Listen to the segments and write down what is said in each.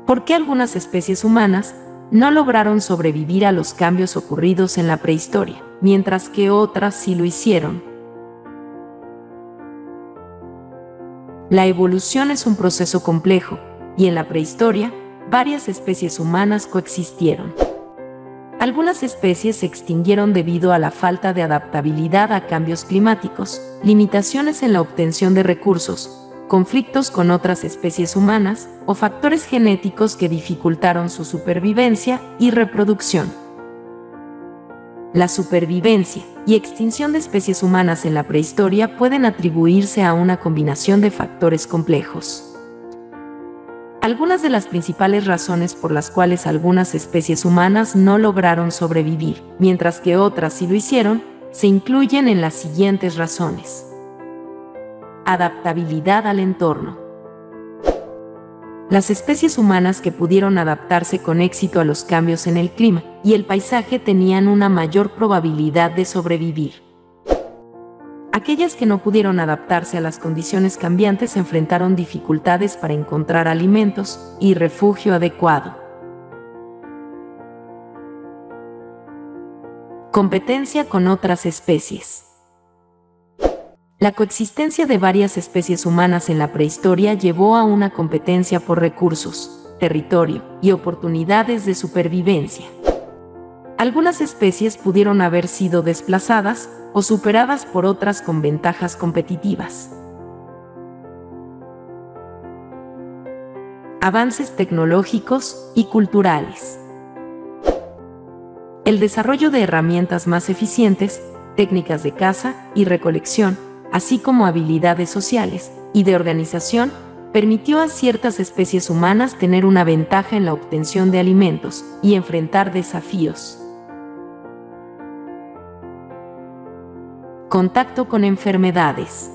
¿Por qué algunas especies humanas no lograron sobrevivir a los cambios ocurridos en la prehistoria, mientras que otras sí lo hicieron? La evolución es un proceso complejo, y en la prehistoria, varias especies humanas coexistieron. Algunas especies se extinguieron debido a la falta de adaptabilidad a cambios climáticos, limitaciones en la obtención de recursos, conflictos con otras especies humanas o factores genéticos que dificultaron su supervivencia y reproducción. La supervivencia y extinción de especies humanas en la prehistoria pueden atribuirse a una combinación de factores complejos. Algunas de las principales razones por las cuales algunas especies humanas no lograron sobrevivir, mientras que otras sí lo hicieron, se incluyen en las siguientes razones. Adaptabilidad al entorno. Las especies humanas que pudieron adaptarse con éxito a los cambios en el clima y el paisaje tenían una mayor probabilidad de sobrevivir. Aquellas que no pudieron adaptarse a las condiciones cambiantes enfrentaron dificultades para encontrar alimentos y refugio adecuado. Competencia con otras especies. La coexistencia de varias especies humanas en la prehistoria llevó a una competencia por recursos, territorio y oportunidades de supervivencia. Algunas especies pudieron haber sido desplazadas o superadas por otras con ventajas competitivas. Avances tecnológicos y culturales. El desarrollo de herramientas más eficientes, técnicas de caza y recolección, así como habilidades sociales y de organización, permitió a ciertas especies humanas tener una ventaja en la obtención de alimentos y enfrentar desafíos. Contacto con enfermedades.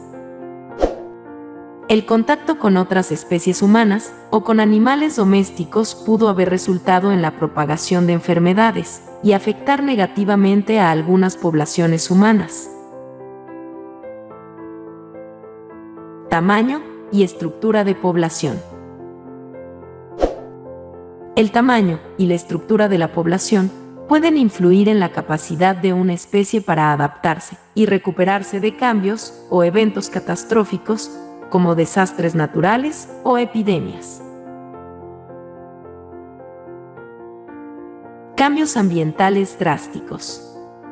El contacto con otras especies humanas o con animales domésticos pudo haber resultado en la propagación de enfermedades y afectar negativamente a algunas poblaciones humanas. Tamaño y estructura de población. El tamaño y la estructura de la población pueden influir en la capacidad de una especie para adaptarse y recuperarse de cambios o eventos catastróficos, como desastres naturales o epidemias. Cambios ambientales drásticos.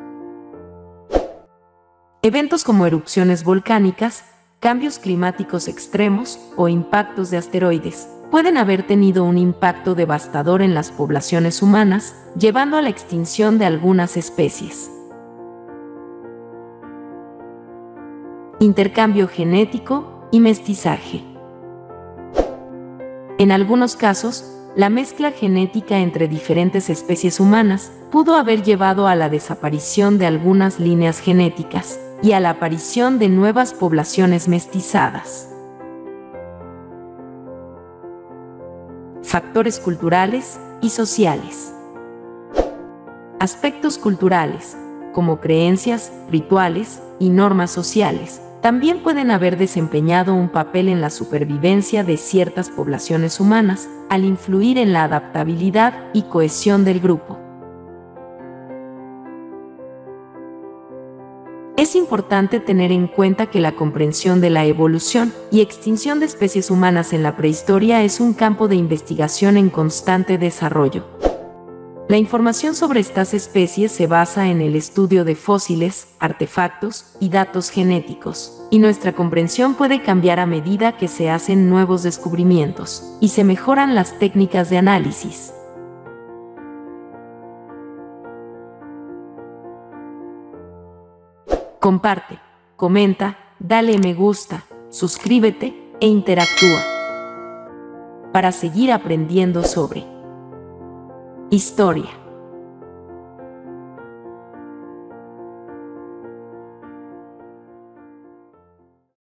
Eventos como erupciones volcánicas, cambios climáticos extremos o impactos de asteroides pueden haber tenido un impacto devastador en las poblaciones humanas, llevando a la extinción de algunas especies. Intercambio genético y mestizaje. En algunos casos, la mezcla genética entre diferentes especies humanas pudo haber llevado a la desaparición de algunas líneas genéticas y a la aparición de nuevas poblaciones mestizadas. Factores culturales y sociales. Aspectos culturales, como creencias, rituales y normas sociales, también pueden haber desempeñado un papel en la supervivencia de ciertas poblaciones humanas al influir en la adaptabilidad y cohesión del grupo. Es importante tener en cuenta que la comprensión de la evolución y extinción de especies humanas en la prehistoria es un campo de investigación en constante desarrollo. La información sobre estas especies se basa en el estudio de fósiles, artefactos y datos genéticos, y nuestra comprensión puede cambiar a medida que se hacen nuevos descubrimientos y se mejoran las técnicas de análisis. Comparte, comenta, dale me gusta, suscríbete e interactúa para seguir aprendiendo sobre historia.